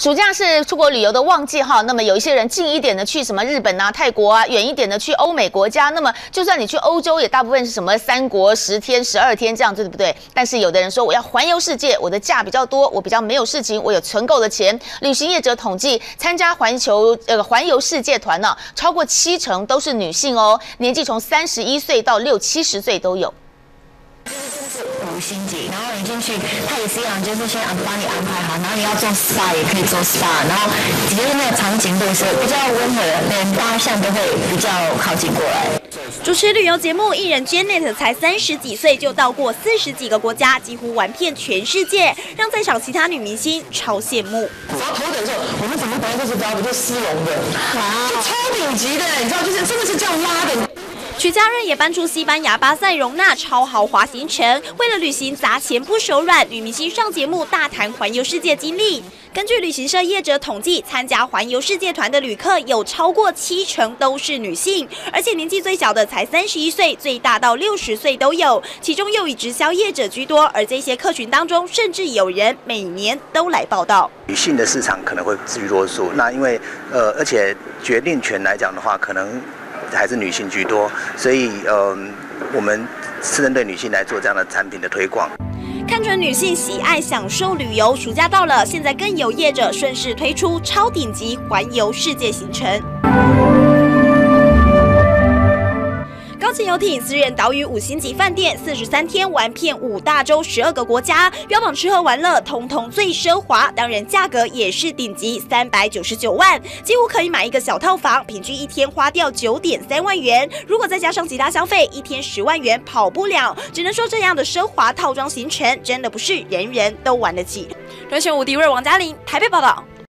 暑假是出国旅游的旺季哈，那么有一些人近一点的去什么日本啊、泰国啊，远一点的去欧美国家。那么就算你去欧洲，也大部分是什么3国10天、12天这样子，对不对？但是有的人说我要环游世界，我的假比较多，我比较没有事情，我有存够的钱。旅行业者统计，参加环游世界团呢，超过70%都是女性哦，年纪从31岁到60、70岁都有。 5星级，然后你进去，它也是一样，就是先帮你安排好，然后你要做 SPA 也可以做 SPA， 然后就是那个场景都是比较温和的，连大象都会比较靠近过来。 主持旅游节目，艺人 Janet 才30几岁就到过40几个国家，几乎玩遍全世界，让在场其他女明星超羡慕。 然后头等的时候，我们怎么本来就是不就丝绒的，就超顶级的，你知道，就是真的是这样拉的。 曲家人也搬出西班牙巴塞容纳超豪华行程，为了旅行砸钱不手软，女明星上节目大谈环游世界经历。根据旅行社业者统计，参加环游世界团的旅客有超过70%都是女性，而且年纪最小的才31岁，最大到60岁都有，其中又以直销业者居多。而这些客群当中，甚至有人每年都来报道。 女性的市场可能会居多数，那因为而且决定权来讲的话，可能还是女性居多，所以我们是针对女性来做这样的产品的推广。 看准女性喜爱享受旅游，暑假到了，现在更有业者顺势推出超顶级环游世界行程。高级游艇、私人岛屿、5星级饭店，43天玩遍5大洲12个国家，标榜吃喝玩乐通通最奢华，当然价格也是顶级，399万，几乎可以买一个小套房，平均一天花掉9.3万元。如果再加上其他消费，一天10万元跑不了。只能说这样的奢华套装行程，真的不是人人都玩得起。专选5D瑞王嘉玲台北报道。